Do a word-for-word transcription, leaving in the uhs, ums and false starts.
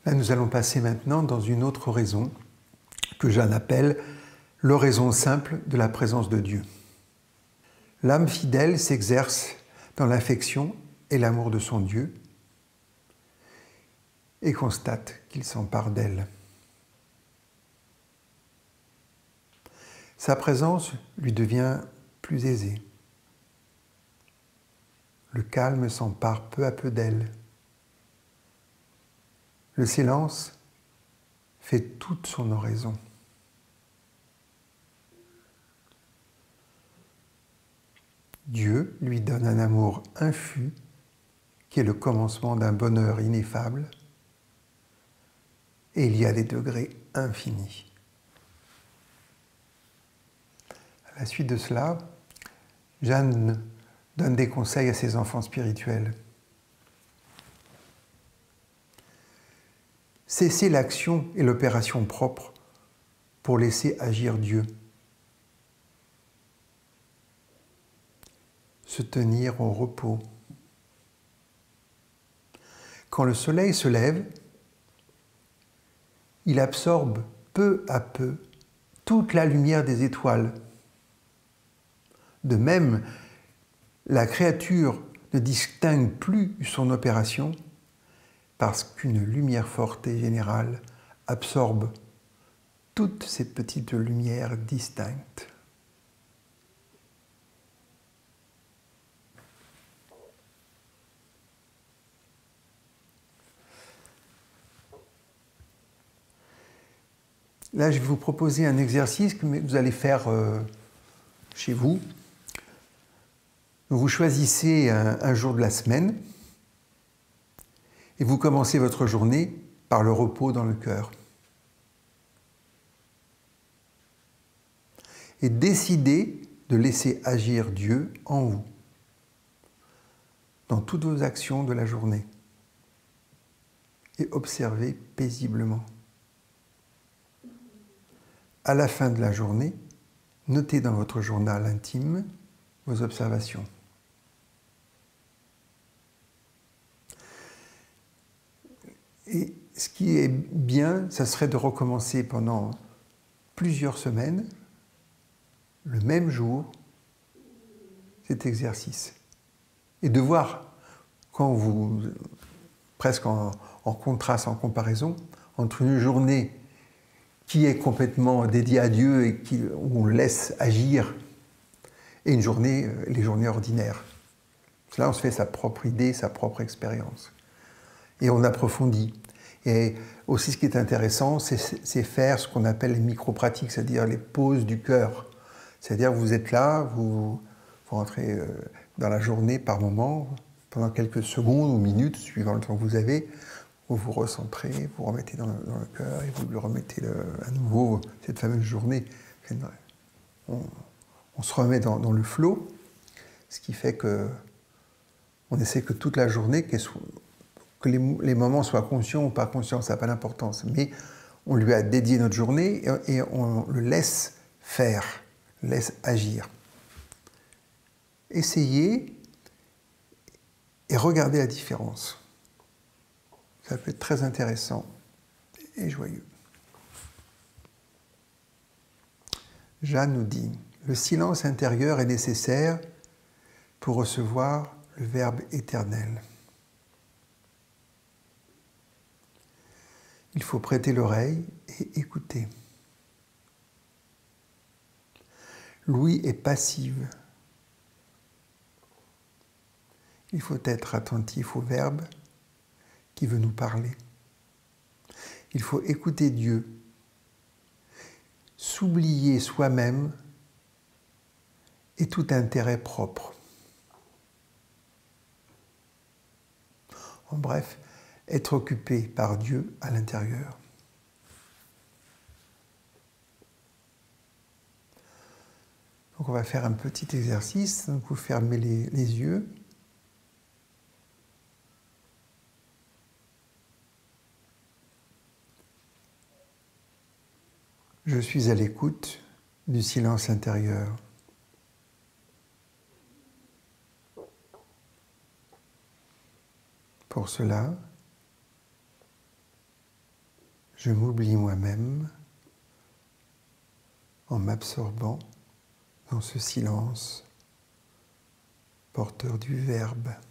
Là, nous allons passer maintenant dans une autre oraison que Jeanne appelle l'oraison simple de la présence de Dieu. L'âme fidèle s'exerce dans l'affection et l'amour de son Dieu et constate qu'il s'empare d'elle. Sa présence lui devient plus aisée. Le calme s'empare peu à peu d'elle. Le silence fait toute son oraison. Dieu lui donne un amour infus qui est le commencement d'un bonheur ineffable, et il y a des degrés infinis. À la suite de cela, Jeanne donne des conseils à ses enfants spirituels. Cessez l'action et l'opération propre pour laisser agir Dieu. Se tenir au repos. Quand le soleil se lève, il absorbe peu à peu toute la lumière des étoiles. De même, la créature ne distingue plus son opération parce qu'une lumière forte et générale absorbe toutes ces petites lumières distinctes. Là, je vais vous proposer un exercice que vous allez faire euh, chez vous. Vous choisissez un, un jour de la semaine et vous commencez votre journée par le repos dans le cœur. Et décidez de laisser agir Dieu en vous, dans toutes vos actions de la journée. Et observez paisiblement. À la fin de la journée, notez dans votre journal intime vos observations. Et ce qui est bien, ça serait de recommencer pendant plusieurs semaines, le même jour, cet exercice. Et de voir, quand vous, presque en, en contraste, en comparaison, entre une journée qui est complètement dédiée à Dieu et qui, où on laisse agir, et une journée, les journées ordinaires. Là, on se fait sa propre idée, sa propre expérience. Et on approfondit. Et aussi, ce qui est intéressant, c'est faire ce qu'on appelle les micro-pratiques, c'est-à-dire les pauses du cœur. C'est-à-dire, vous êtes là, vous, vous rentrez dans la journée par moment, pendant quelques secondes ou minutes, suivant le temps que vous avez, vous vous recentrez, vous remettez dans le, dans le cœur et vous lui remettez le, à nouveau cette fameuse journée. On, on se remet dans, dans le flot, ce qui fait que on essaie que toute la journée, que, soit, que les, les moments soient conscients ou pas conscients, ça n'a pas d'importance, mais on lui a dédié notre journée et, et on le laisse faire, laisse agir. Essayez et regardez la différence. Ça peut être très intéressant et joyeux. Jeanne nous dit, le silence intérieur est nécessaire pour recevoir le Verbe éternel. Il faut prêter l'oreille et écouter. L'ouïe est passive. Il faut être attentif au Verbe qui veut nous parler. Il faut écouter Dieu, s'oublier soi-même et tout intérêt propre. En bref, être occupé par Dieu à l'intérieur. Donc on va faire un petit exercice. Donc vous fermez les, les yeux. Je suis à l'écoute du silence intérieur. Pour cela, je m'oublie moi-même en m'absorbant dans ce silence porteur du Verbe.